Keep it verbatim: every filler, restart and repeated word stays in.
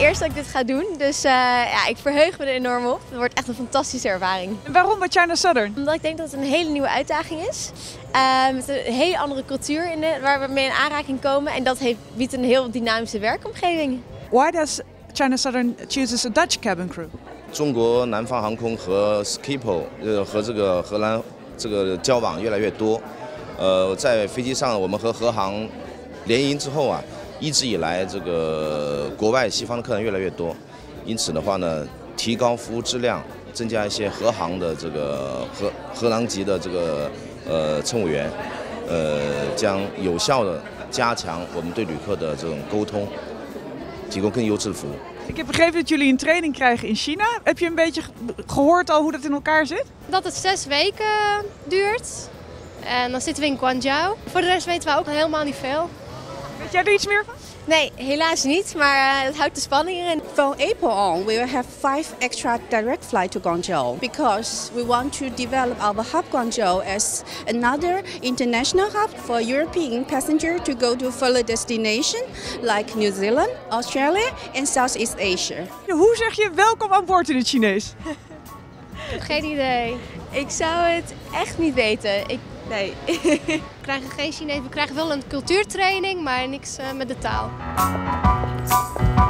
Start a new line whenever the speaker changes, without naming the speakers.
eerst dat ik dit ga doen, dus uh, ja, ik verheug me er enorm op. Het wordt echt een fantastische ervaring.
En waarom bij China Southern?
Omdat ik denk dat het een hele nieuwe uitdaging is. Uh, met een hele andere cultuur in de, waar we mee in aanraking komen. En dat heeft, biedt een heel dynamische werkomgeving.
Why does China Southern chooses a Dutch cabin crew?
中国南方航空和 Schiphol 呃和这个荷兰这个交往越来越多，呃，在飞机上我们和荷航联营之后啊，一直以来这个国外西方的客人越来越多，因此的话呢，提高服务质量，增加一些荷航的这个荷荷兰籍的这个呃乘务员，呃，将有效的加强我们对旅客的这种沟通，提供更优质的服务。
Ik heb begrepen dat jullie een training krijgen in China. Heb je een beetje gehoord al hoe dat in elkaar zit?
Dat het zes weken duurt. En dan zitten we in Guangzhou. Voor de rest weten we ook helemaal niet veel.
Weet jij er iets meer van?
Nee, helaas niet, maar uh, het houdt de spanning erin.
From April on, we will have five extra direct flights to Guangzhou because we want to develop our hub Guangzhou as another international hub for European passengers to go to further destinations like New Zealand, Australia and Southeast Asia.
Hoe zeg je welkom aan boord in het Chinees?
Geen idee.
Ik zou het echt niet weten. Ik, nee.
We krijgen geen Chinees. We krijgen wel een cultuurtraining, maar niks uh, met de taal.